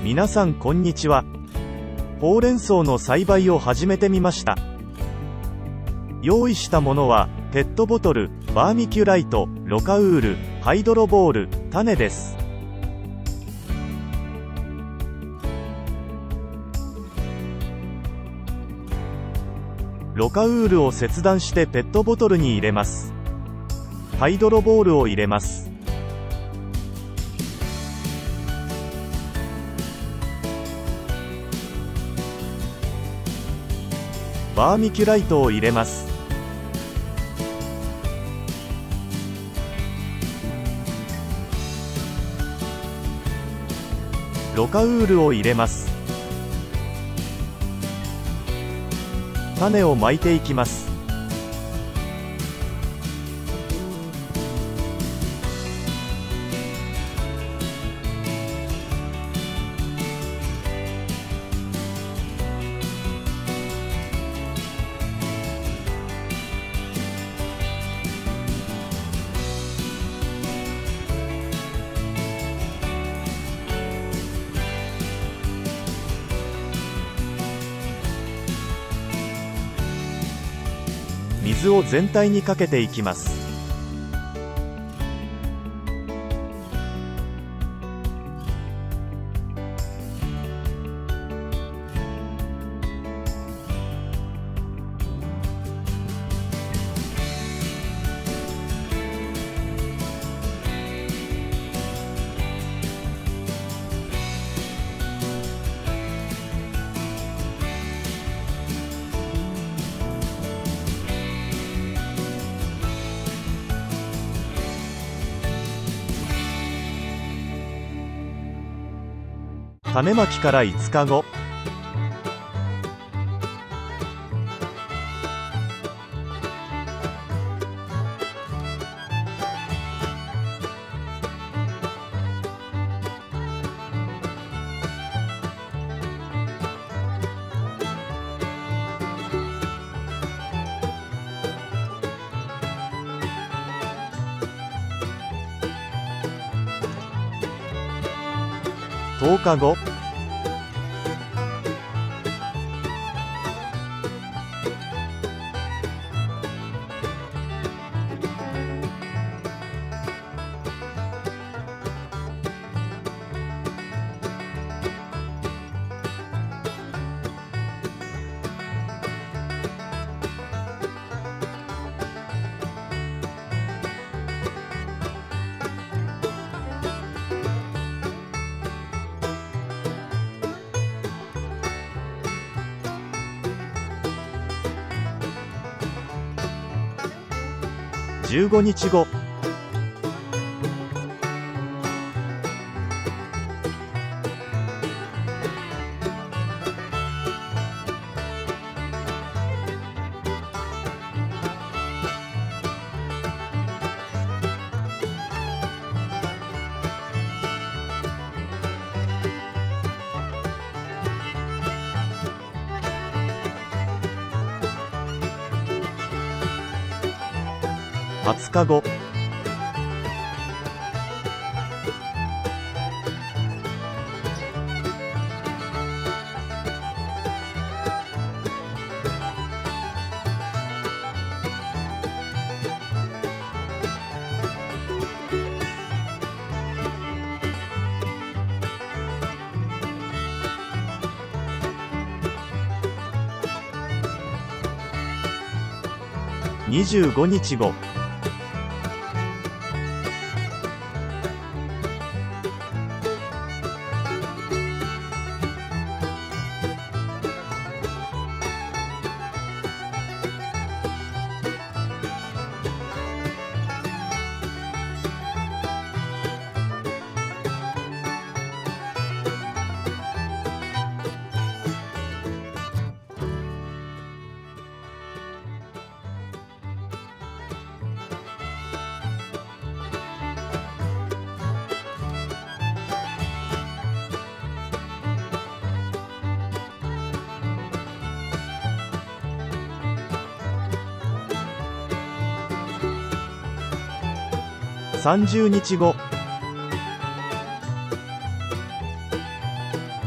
皆さんこんにちは。ほうれん草の栽培を始めてみました。用意したものはペットボトル、バーミキュライト、ロカウール、ハイドロボール、種です。ロカウールを切断してペットボトルに入れます。ハイドロボールを入れます。バーミキュライトを入れます。ロカウールを入れます。種をまいていきます。水を全体にかけていきます。種まきから5日後。10日後。15日後。20日後。25日後。30日後。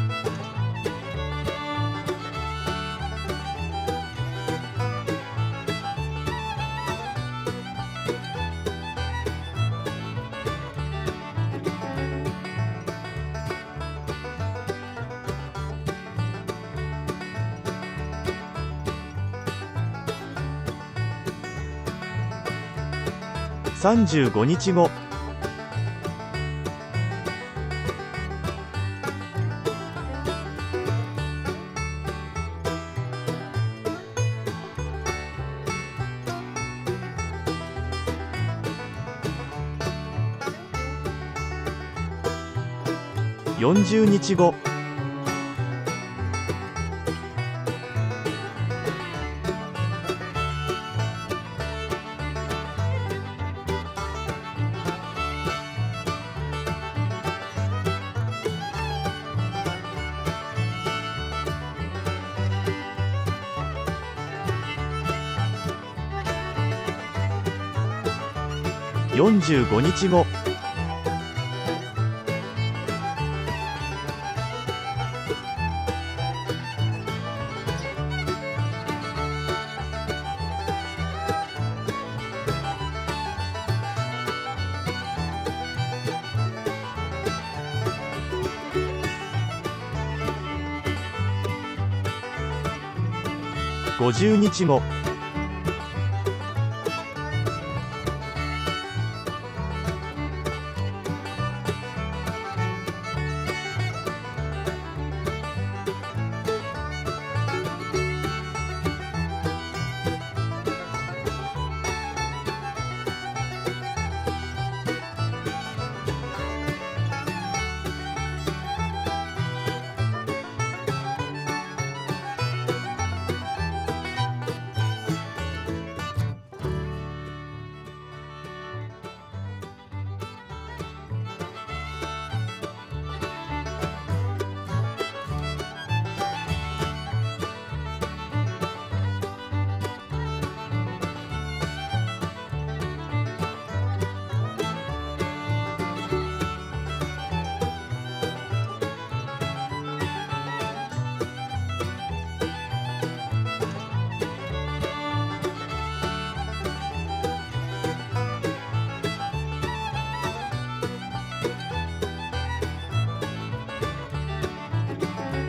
35日後。40日後。45日後。50日後。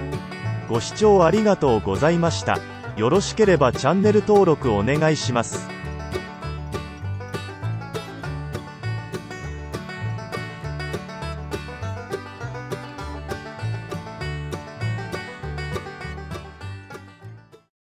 ご視聴ありがとうございました。よろしければチャンネル登録お願いします。